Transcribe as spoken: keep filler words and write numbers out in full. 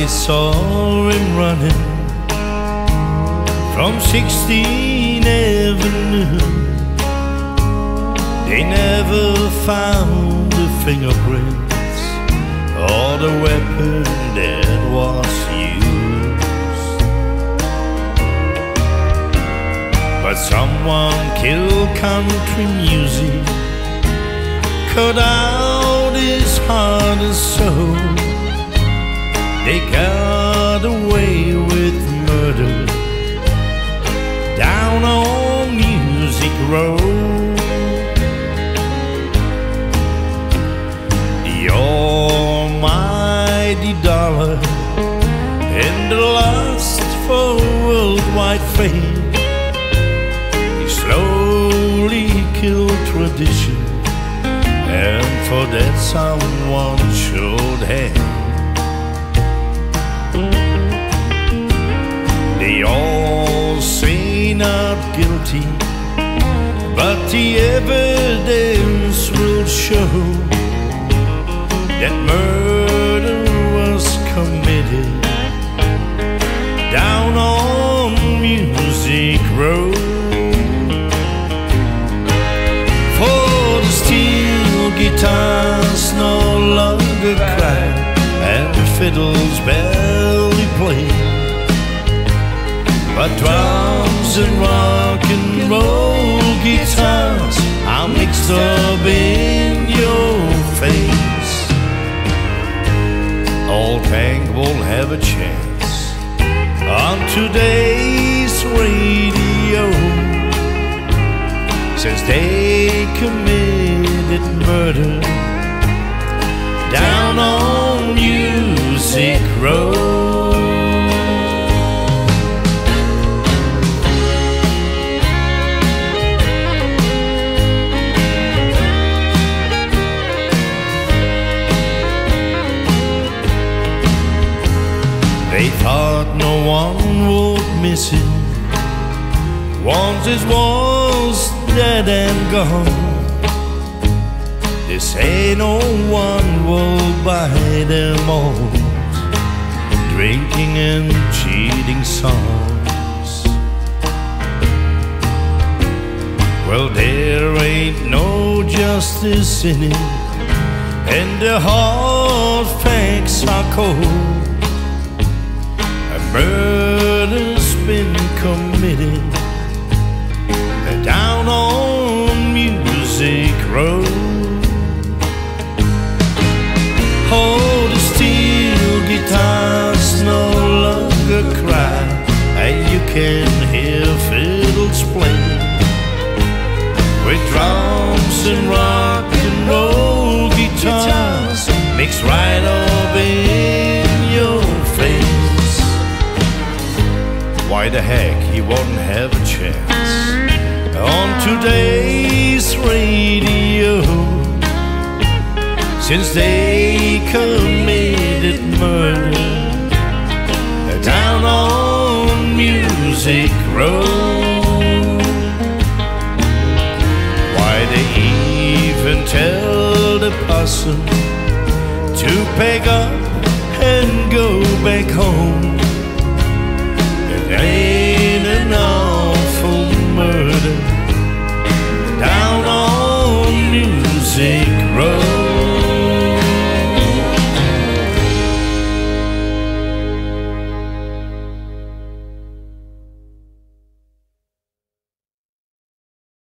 I saw him running from sixteenth Avenue. They never found the fingerprints or the weapon that was used, but someone killed country music, cut out his heart and soul. They got away with murder down on Music Road. The almighty dollar and the lust for worldwide fame, he slowly killed tradition, and for that someone should have. They all say not guilty, but the evidence will show that murder was committed down on Music Road. For the steel guitars no longer cry and fiddles barely play, but drums and rock and roll guitars are mixed up in your face. All tank will have a chance on today's radio, since they committed murder down on Music Road. They thought no one would miss it once it was dead and gone. They say no one will buy them all drinking and cheating songs. Well, there ain't no justice in it, and the hard facts are cold. Murder's been committed down on Music Road. Oh, the steel guitars no longer cry, and you can hear fiddles play, with drums and rock and roll guitars mixed right up in your face. Why the heck he won't have a chance on today's radio, since they committed murder down on Music Road? Why they even tell the possum to pack up and go back home? They